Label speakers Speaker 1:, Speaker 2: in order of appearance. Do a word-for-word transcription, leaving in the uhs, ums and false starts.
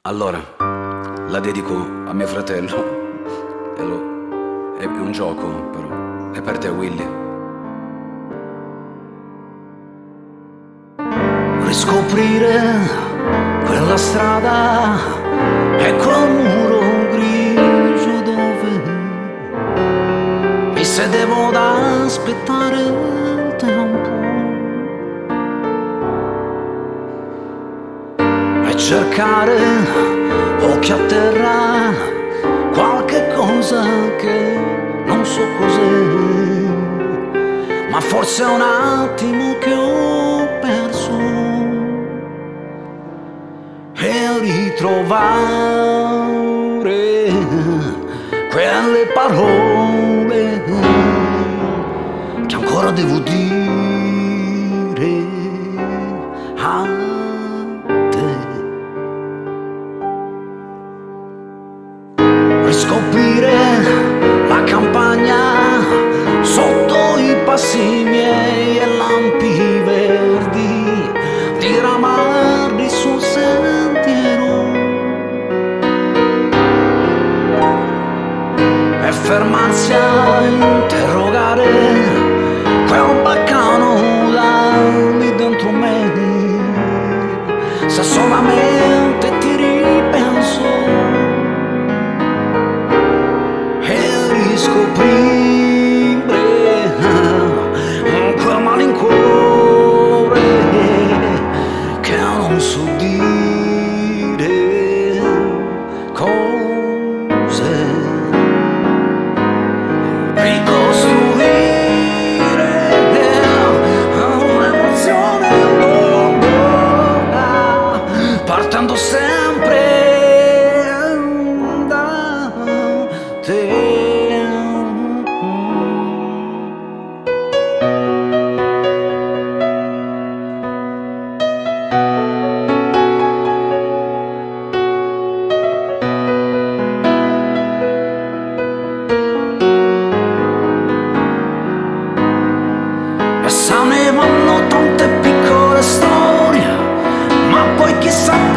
Speaker 1: Allora, la dedico a mio fratello. E lo, è un gioco, però. È per te, Willy. Riscoprire quella strada e quel muro grigio dove mi sedevo ad aspettare il tempo e cercare occhi a terra qualche cosa che non so cos'è, ma forse è un attimo che ho perso e ritrovare quelle parole che ancora devo dire a te. Riscoprire la campagna sotto i passi miei e lampi verdi, diramarli sul sentiero e fermarsi a interrogare quel baccano là lì dentro me, se solamente ti ripenso e riscoprire quel malincuore che non so dire cos'è. Ricostruire un'emozione nuova, partendo sempre da te. E se ne vanno tante piccole storie, ma poi chissà